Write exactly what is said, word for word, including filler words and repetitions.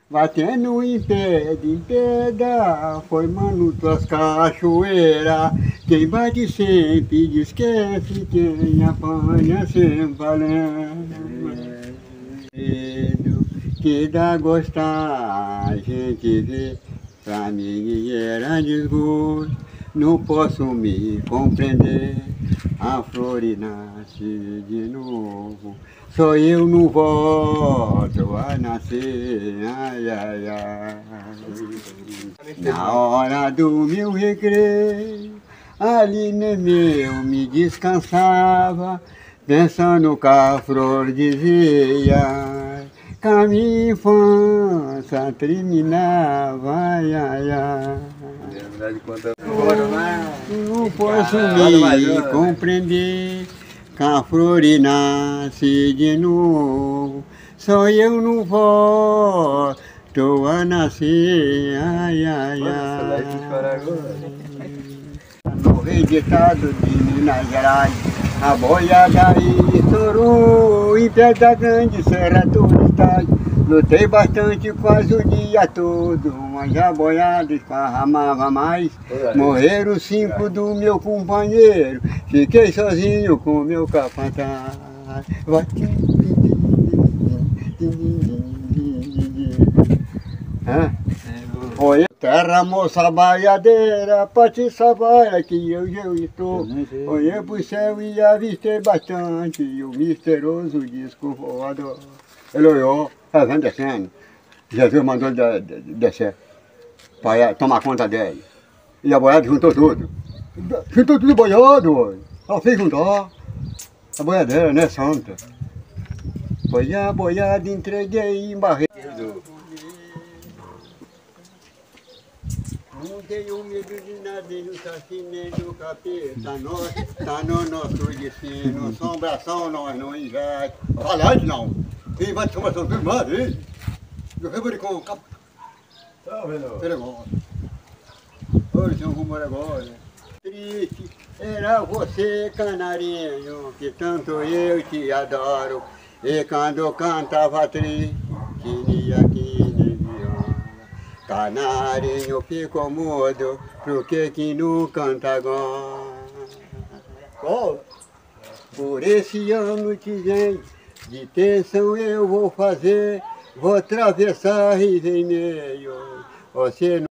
batendo em pedra, em pedra, formando tuas cachoeiras. Quem bate sempre esquece, quem apanha sempre valendo. Que dá gostar, a gente vê, pra mim era desgosto. Não posso me compreender, a flor nasce de novo. Só eu não volto a nascer, ai, ai, ai. Na hora do meu recreio, ali nem meu me descansava, pensando que a flor dizia, que a minha infância terminava, ai, ai, ai. Não posso me compreender, que a flor nasce de novo, só eu não volto a nascer, ai, ai, ai. No reeditado de Minas Gerais, a boiada estourou em Pedra Grande, Serra Turistais. Lutei bastante quase o dia todo, mas a boiada esparramava mais. Morreram cinco do meu companheiro, fiquei sozinho com meu capataz. Oi, terra moça baiadeira, pra te salvar aqui eu já estou. Olhei pro céu e avistei bastante o misterioso disco voador. Ele olhou, tá vendo descendo? Jesus mandou ele de, de, descer para tomar conta dele. E a boiada juntou tudo. Juntou tudo boiado, ela fez juntar. A boiadeira, né, santa? Foi a boiada, entreguei em barreiro. Não tenho medo de nada, não tá nem do capeta, nós tá no nosso destino, assombração nós não inverte. Valente não, quem vai te assombração tudo mais, hein? Eu rebori com o cap... Tá vendo? Perigoso. Hoje tem um rumor agora. Triste, era você, canarinho, que tanto eu te adoro. E quando cantava triste, queria que nem viola. Canarinho ficou mudo, por que que não canta agora? Oh, por esse ano que vem, de tensão eu vou fazer, vou atravessar Rio Vermelho. Você não